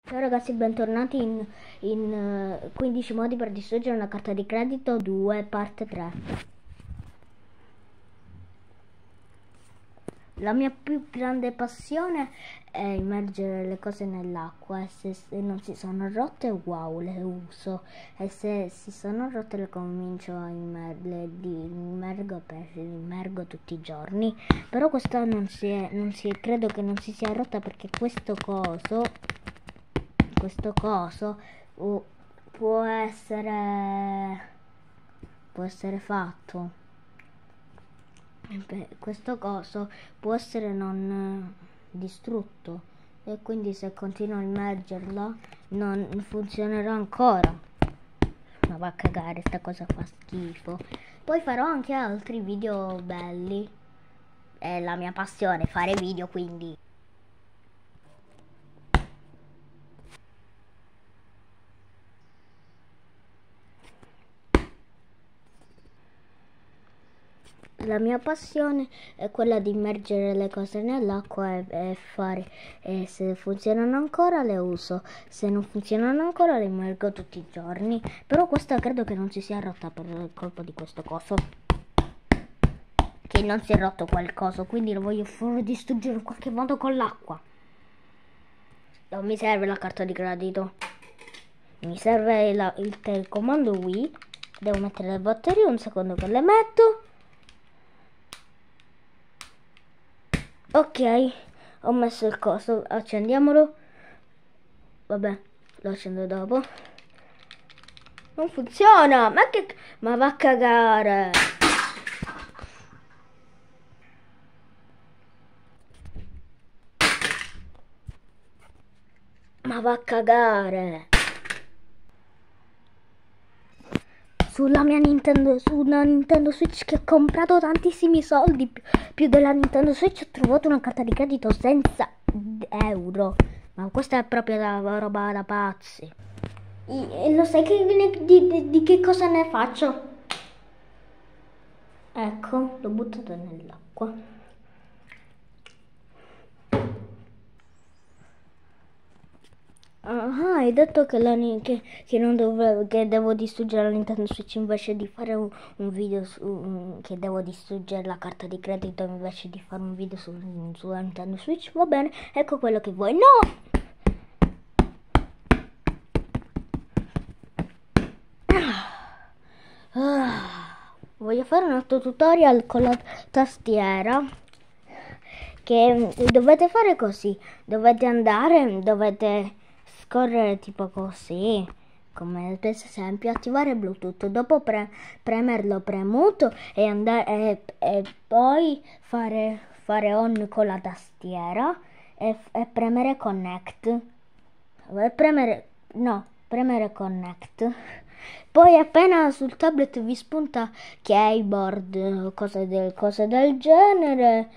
Ciao ragazzi, bentornati in 15 modi per distruggere una carta di credito 2, parte 3. La mia più grande passione è immergere le cose nell'acqua e se non si sono rotte, wow, le uso. E se si sono rotte le comincio a immergo tutti i giorni. Però questa credo che non si sia rotta perché questo coso può essere fatto. Questo coso può essere non distrutto e quindi se continuo a immergerlo non funzionerà ancora. Ma va a cagare, sta cosa fa schifo. Poi farò anche altri video belli. È la mia passione fare video, quindi la mia passione è quella di immergere le cose nell'acqua e fare, e se funzionano ancora le uso, se non funzionano ancora le immergo tutti i giorni. Però questa credo che non si sia rotta per colpa di questo coso, che non si è rotto quel coso, quindi lo voglio far distruggere in qualche modo con l'acqua. Non mi serve la carta di credito, mi serve il telecomando Wii. Devo mettere le batterie, un secondo che le metto. Ok, ho messo il coso, accendiamolo. Vabbè, lo accendo dopo. Non funziona, ma va a cagare. Ma va a cagare. Su una Nintendo Switch che ho comprato tantissimi soldi, più della Nintendo Switch, ho trovato una carta di credito senza euro. Ma questa è proprio la roba da pazzi. E lo sai di che cosa ne faccio? Ecco, l'ho buttato nell'acqua. Ah, hai detto che che devo distruggere la Nintendo Switch invece di fare un video che devo distruggere la carta di credito invece di fare un video sulla Nintendo Switch. Va bene, ecco quello che vuoi. No! Voglio fare un altro tutorial con la tastiera, che dovete fare così. Dovete scorrere tipo così, come per esempio attivare Bluetooth, dopo premerlo premuto e poi fare on con la tastiera e premere connect. Premere connect. Poi appena sul tablet vi spunta keyboard, cose del genere,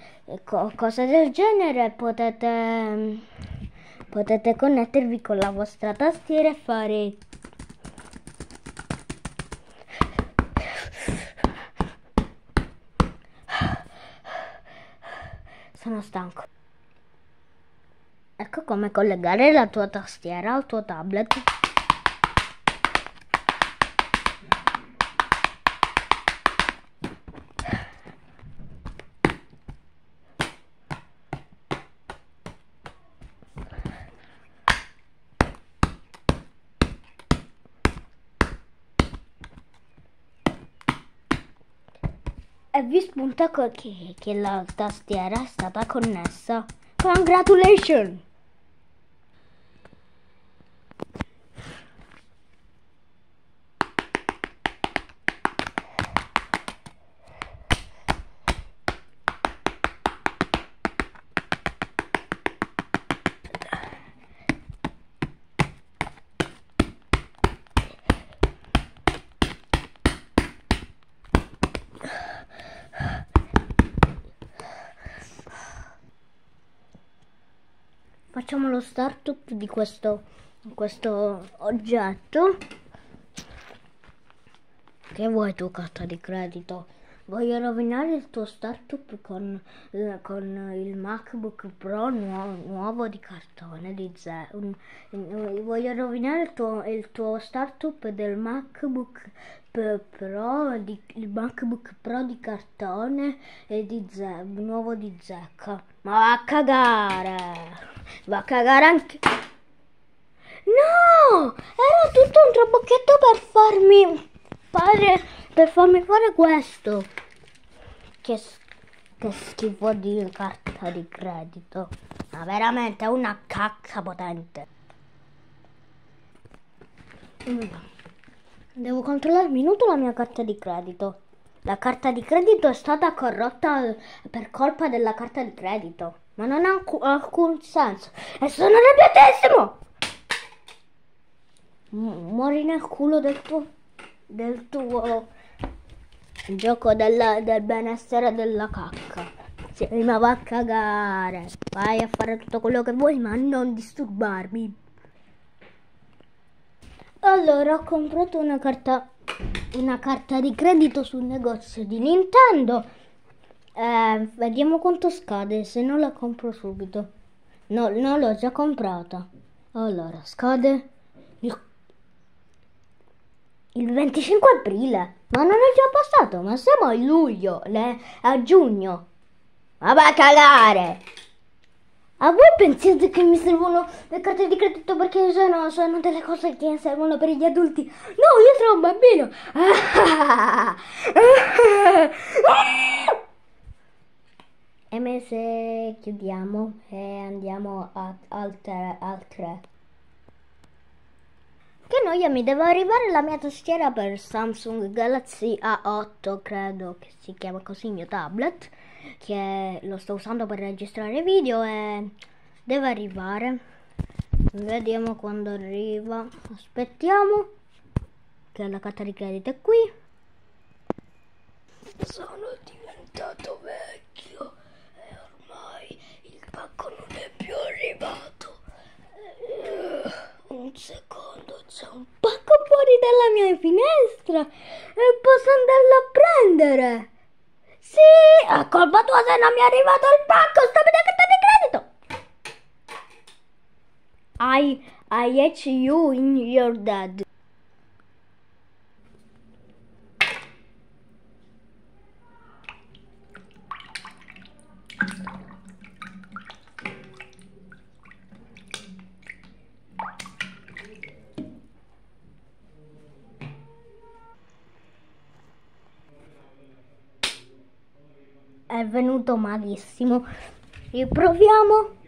potete connettervi con la vostra tastiera e fare sono stanco. Ecco come collegare la tua tastiera al tuo tablet. E vi spunta che la tastiera è stata connessa. Congratulations! Facciamo lo startup di questo oggetto. Che vuoi tu, carta di credito? Voglio rovinare il tuo startup con il MacBook Pro nuovo di cartone di voglio rovinare il tuo startup del MacBook il MacBook Pro di cartone e nuovo di zecca. Ma va a cagare! Va a cagare anche... No! Era tutto un trabocchetto per farmi fare questo. Che schifo di carta di credito. Ma veramente è una cacca potente. Devo controllare un minuto la mia carta di credito. La carta di credito è stata corrotta per colpa della carta di credito. Ma non ha alcun senso. E sono arrabbiatissimo! Muori nel culo del tuo gioco del benessere della cacca. Sì, ma va a cagare. Vai a fare tutto quello che vuoi, ma non disturbarmi. Allora ho comprato una carta di credito sul negozio di Nintendo. Vediamo quanto scade, se non la compro subito. No, l'ho già comprata. Allora, scade il 25 aprile. Ma non è già passato, ma siamo a luglio, a giugno. Ma va a cagare! A voi pensate che mi servono le carte di credito perché sono delle cose che servono per gli adulti? No, io sono un bambino! E se chiudiamo e andiamo al 3. Che noia, mi deve arrivare la mia tastiera per Samsung Galaxy A8, credo che si chiama così il mio tablet, che lo sto usando per registrare video e deve arrivare. Vediamo quando arriva. Aspettiamo che la carta di credito è qui. Sono diventato vecchio e ormai il pacco non è più arrivato. Un secondo, c'è un pacco fuori dalla mia finestra e posso andarlo a prendere. Sì, è colpa tua se non mi è arrivato il pacco, sta vedendo carta di credito. I hate you in your dad. È venuto malissimo. Riproviamo.